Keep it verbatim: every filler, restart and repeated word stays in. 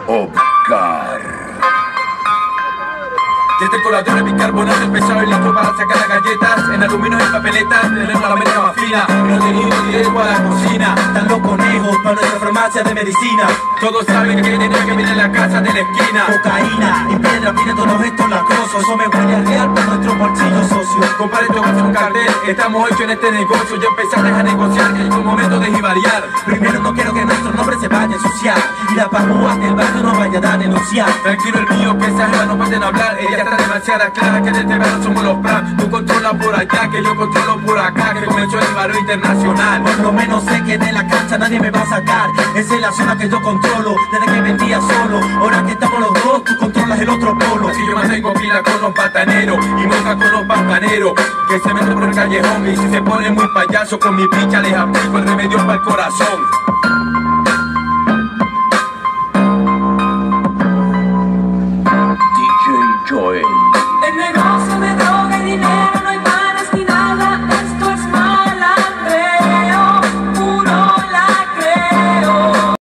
Oscar. Desde el colador de bicarbonato empezaba el listo para sacar las galletas en aluminio y papeletas, tenemos la mente más fina y no tenemos directo a la cocina. Están los conejos para nuestra farmacia de medicina. Todos saben que tiene que viene en la casa de la esquina. Cocaína y piedra, miren todos estos lacrosos. Eso me huele a real por nuestro bolsillo socio. Compadre, esto va a ser un cartel, estamos hechos en este negocio. Ya empezaste a negociar, que es un momento de jibariar. Primero no quiero que nuestro nombre se vaya a ensuciar y la pajúa del barrio no vaya a dar denunciar. Tranquilo el mío, que esas jevas no pueden hablar. Ella está demasiado clara que desde verano somos los plan. Tú controlas por allá, que yo controlo por acá. Que comenzó el barrio internacional. Por lo menos sé que de la cancha nadie me va a sacar. Esa es la zona que yo controlo desde que vendía solo. Ahora que estamos los dos, tú controlas el otro polo. Así yo mantengo pila con los pataneros y moca con los bacaneros que se meten por el callejón. Y si se pone muy payaso con mi picha les aplico el remedio para el corazón. D J Joel.